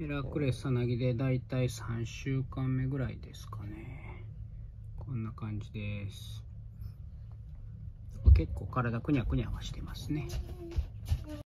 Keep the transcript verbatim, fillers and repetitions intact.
ヘラクレスさなぎでだいたいさんしゅうかんめぐらいですかね。こんな感じです。結構体くにゃくにゃはしてますね。